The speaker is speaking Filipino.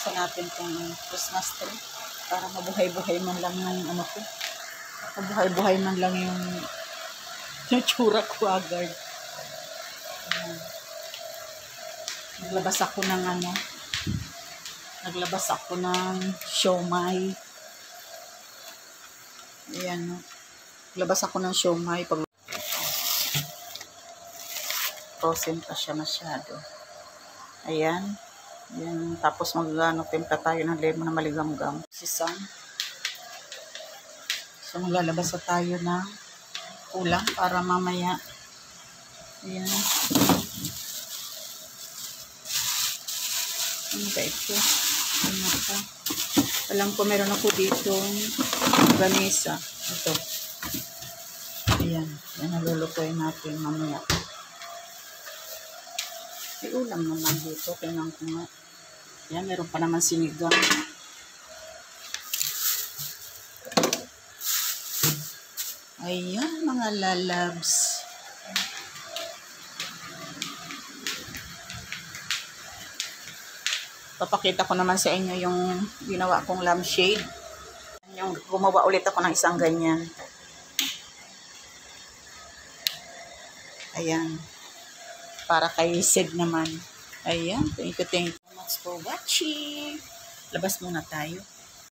bubuksan natin itong Christmas tree para mabuhay-buhay man lang yung ano ko. Mabuhay-buhay man lang yung tsura ko agad. Ayan. Naglabas ako ng siomai. Ayan, no. Naglabas ako ng siomai. Frozen pa siya masyado. Ayan. Ayan. Tapos timpla tayo ng lemon na maligamgam. Sisang. So, maglalabas na tayo ng ulam para mamaya. Ayan. Ano ba ito? Ano ito? Alam ko meron ako dito ganisa. Ito. Ayan. Yan nalulutuin natin mamaya. May ulam naman dito. Tingnan ko nga. Ayan, meron pa naman sinigang. Ayan, mga lalabs. Papakita ko naman sa inyo yung ginawa kong lampshade. Yung gumawa ulit ako ng isang ganyan. Ayan. Para kay Sid naman. Ayan. Thank you so much for watching. Labas muna tayo.